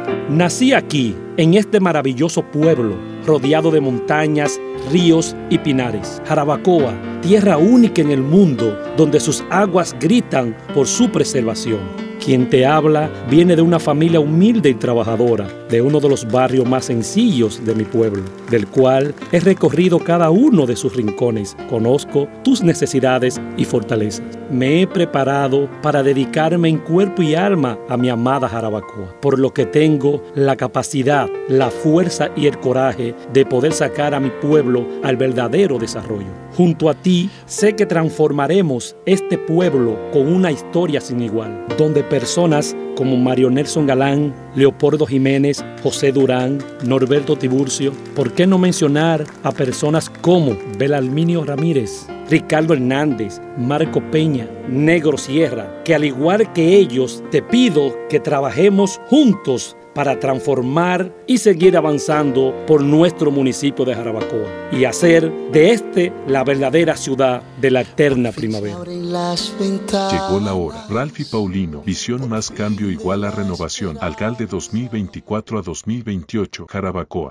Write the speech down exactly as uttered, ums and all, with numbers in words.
Nací aquí, en este maravilloso pueblo, rodeado de montañas, ríos y pinares. Jarabacoa, tierra única en el mundo, donde sus aguas gritan por su preservación. Quien te habla viene de una familia humilde y trabajadora, de uno de los barrios más sencillos de mi pueblo, del cual he recorrido cada uno de sus rincones. Conozco tus necesidades y fortalezas. Me he preparado para dedicarme en cuerpo y alma a mi amada Jarabacoa, por lo que tengo la capacidad, la fuerza y el coraje de poder sacar a mi pueblo al verdadero desarrollo. Junto a ti, sé que transformaremos este pueblo con una historia sin igual, donde personas como Mario Nelson Galán, Leopoldo Jiménez, José Durán, Norberto Tiburcio, ¿por qué no mencionar a personas como Belalminio Ramírez, Ricardo Hernández, Marco Peña, Negro Sierra, que al igual que ellos te pido que trabajemos juntos para transformar y seguir avanzando por nuestro municipio de Jarabacoa y hacer de este la verdadera ciudad de la eterna primavera. Llegó la hora. Ralfi Paulino, visión más cambio igual a renovación. Alcalde dos mil veinticuatro a dos mil veintiocho, Jarabacoa.